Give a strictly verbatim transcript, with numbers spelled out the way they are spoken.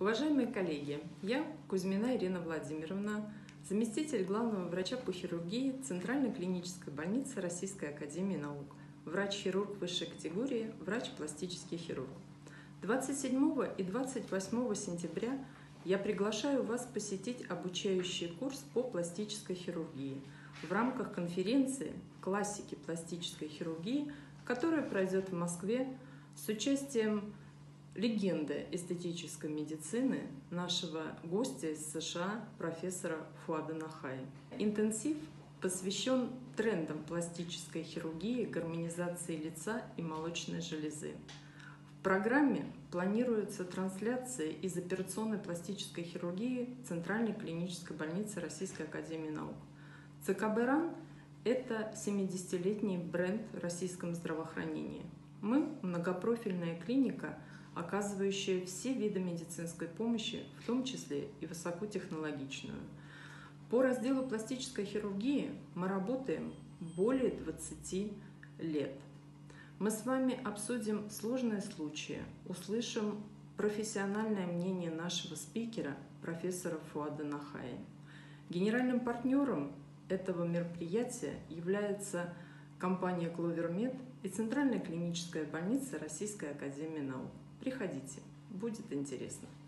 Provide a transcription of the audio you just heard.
Уважаемые коллеги, я Кузьмина Ирина Владимировна, заместитель главного врача по хирургии Центральной клинической больницы Российской академии наук, врач-хирург высшей категории, врач-пластический хирург. двадцать седьмого и двадцать восьмого сентября я приглашаю вас посетить обучающий курс по пластической хирургии в рамках конференции «Классики пластической хирургии», которая пройдет в Москве с участием легенды эстетической медицины, нашего гостя из США, профессора Фуада Нахаи. Интенсив посвящен трендам пластической хирургии, гармонизации лица и молочной железы. В программе планируются трансляции из операционной пластической хирургии Центральной клинической больницы Российской академии наук. ЦКБ РАН – это семидесятилетний бренд в российском здравоохранении. Мы – многопрофильная клиника, оказывающая все виды медицинской помощи, в том числе и высокотехнологичную. По разделу пластической хирургии мы работаем более двадцати лет. Мы с вами обсудим сложные случаи, услышим профессиональное мнение нашего спикера, профессора Фуада Нахаи. Генеральным партнером этого мероприятия является компания «Кловермед» и Центральная клиническая больница Российской академии наук. Приходите, будет интересно.